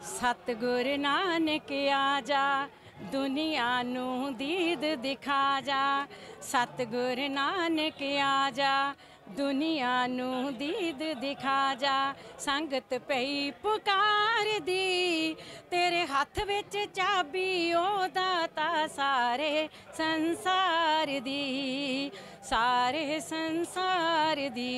सतगुर नानक आजा दुनिया नू दीद दिखा जा। सतगुर नानक आजा दुनिया नू दीद दिखा जा। संगत पई पुकार दी तेरे हथ विच चाबी ओ दाता सारे संसार दी, सारे संसार दी।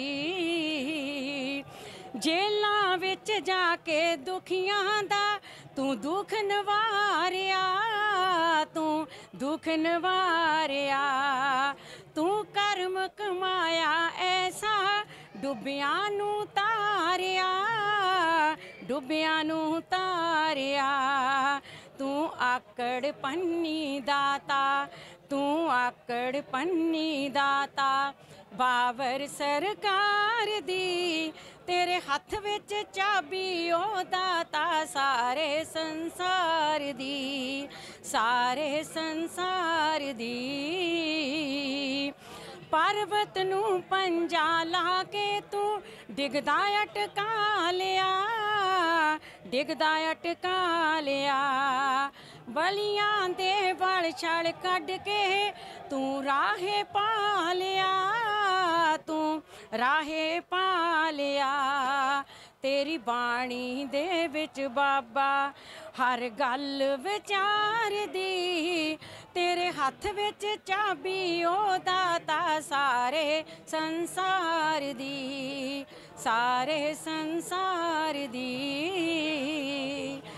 जेलां विच जाके दुखियां दा तू दुख नवारिया, तू दुख नवारिया। तू कर्म कमाया ऐसा डुबियां नू तारिया, डुबियां नू तारिया। तू आकड़ पन्नी दाता, तू आकड़ पन्नी दाता। बाबर सरकार दी तेरे हथ विच चाबी ओ दाता सारे संसार दी, सारे संसार दी। पर्वत नू पंजा ला के तू डिगदा अटका लिया, डिगदा अटका लिया। बलियां दे वल छड़ कढ के तू राहे पा लिया, तू राहे पा लिया। तेरी बाणी दे विच बाबा हर गल विचार दी, तेरे हथ विच चाबी ओ दाता सारे संसार दी, सारे संसार दी।